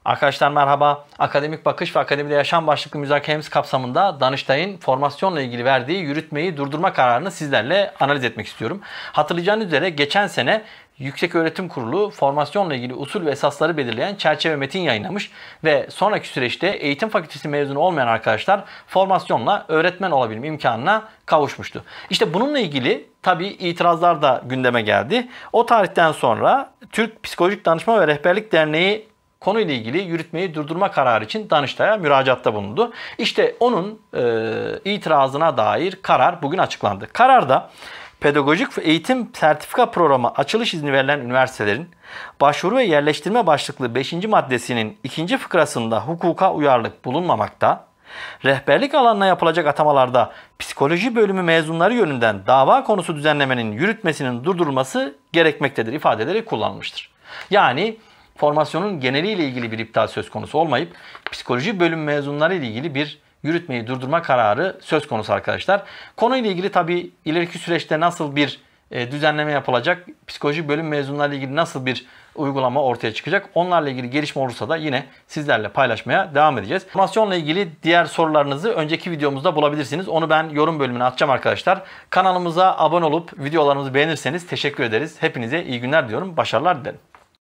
Arkadaşlar merhaba. Akademik Bakış ve Akademide Yaşam başlıklı müzakeremiz kapsamında Danıştay'ın formasyonla ilgili verdiği yürütmeyi durdurma kararını sizlerle analiz etmek istiyorum. Hatırlayacağınız üzere geçen sene Yükseköğretim Kurulu formasyonla ilgili usul ve esasları belirleyen çerçeve metin yayınlamış ve sonraki süreçte eğitim fakültesi mezunu olmayan arkadaşlar formasyonla öğretmen olabilme imkanına kavuşmuştu. İşte bununla ilgili tabii itirazlar da gündeme geldi. O tarihten sonra Türk Psikolojik Danışma ve Rehberlik Derneği konuyla ilgili yürütmeyi durdurma kararı için Danıştay'a müracaatta bulundu. İşte onun itirazına dair karar bugün açıklandı. Kararda pedagojik eğitim sertifika programı açılış izni verilen üniversitelerin başvuru ve yerleştirme başlıklı 5. maddesinin 2. fıkrasında hukuka uyarlık bulunmamakta, rehberlik alanına yapılacak atamalarda psikoloji bölümü mezunları yönünden dava konusu düzenlemenin yürütmesinin durdurulması gerekmektedir ifadeleri kullanılmıştır. Yani formasyonun geneliyle ilgili bir iptal söz konusu olmayıp psikoloji bölüm mezunları ile ilgili bir yürütmeyi durdurma kararı söz konusu arkadaşlar. Konuyla ilgili tabii ileriki süreçte nasıl bir düzenleme yapılacak, psikoloji bölüm mezunları ile ilgili nasıl bir uygulama ortaya çıkacak, onlarla ilgili gelişme olursa da yine sizlerle paylaşmaya devam edeceğiz. Formasyonla ilgili diğer sorularınızı önceki videomuzda bulabilirsiniz. Onu ben yorum bölümüne atacağım arkadaşlar. Kanalımıza abone olup videolarımızı beğenirseniz teşekkür ederiz. Hepinize iyi günler diyorum. Başarılar dilerim.